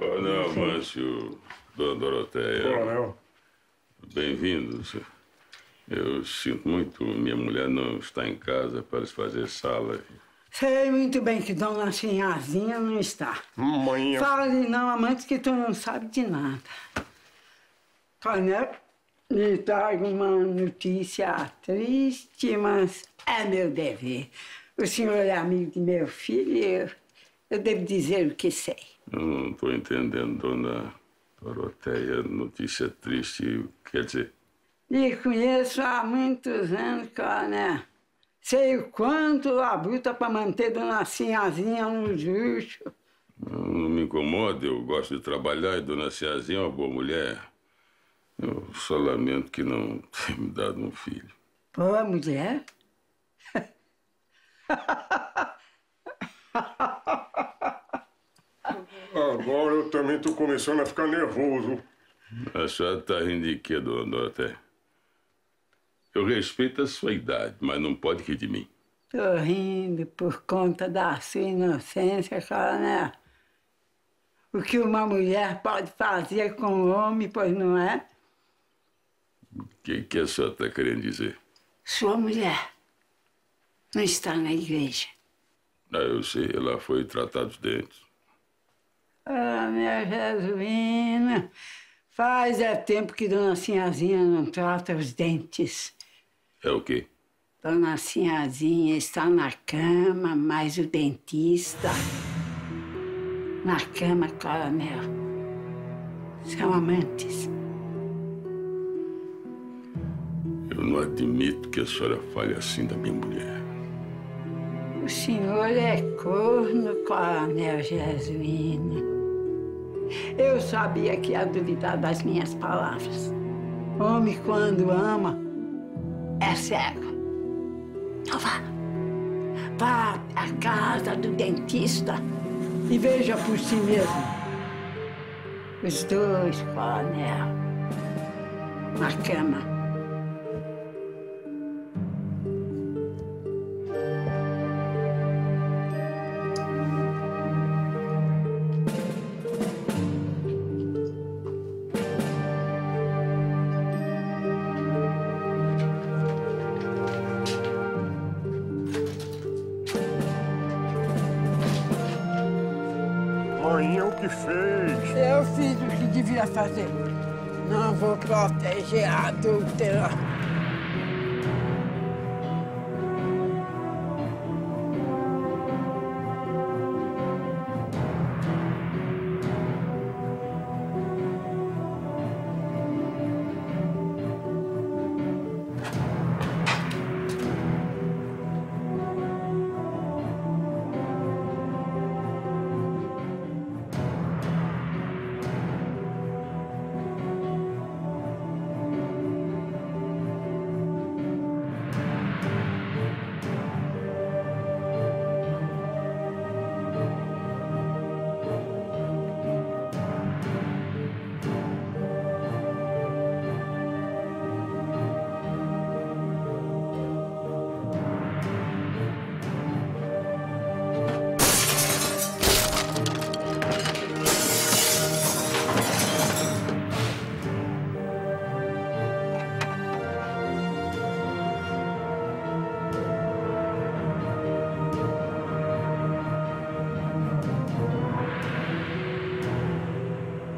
Coronel Amâncio, dona Doroteia. Coronel. Bem-vindos. Eu sinto muito, minha mulher não está em casa para se fazer sala. Sei muito bem que dona Sinhazinha não está. Mãe. Fale não, amante, que tu não sabe de nada. Coronel, lhe trago uma notícia triste, mas é meu dever. O senhor é amigo de meu filho e eu devo dizer o que sei. Eu não estou entendendo, dona Doroteia. Notícia triste, quer dizer? Lhe conheço há muitos anos, coronel. Sei o quanto labuta para manter dona Sinhazinha no luxo. Não me incomoda, eu gosto de trabalhar e dona Sinhazinha é uma boa mulher. Eu só lamento que não tenha me dado um filho. Boa mulher? Agora eu também tô começando a ficar nervoso. A senhora está rindo de quê, dona Doroteia? Eu respeito a sua idade, mas não pode rir de mim. Tô rindo por conta da sua inocência, coronel. O que uma mulher pode fazer com um homem, pois não é? O que a senhora está querendo dizer? Sua mulher não está na igreja. Ah, eu sei, ela foi tratar dos dentes. Ah, minha Jesuína, faz tempo que dona Sinhazinha não trata os dentes. É o quê? Dona Sinhazinha está na cama, mas o dentista... Na cama, coronel. São amantes. Eu não admito que a senhora fale assim da minha mulher. O senhor é corno, coronel Jesuíno. Eu sabia que ia duvidar das minhas palavras. Homem, quando ama, é cego. Então vá à casa do dentista e veja por si mesmo. Os dois, coronel, na cama. Mãe, o que fez? Eu fiz o que devia fazer. Não vou proteger a adúltera.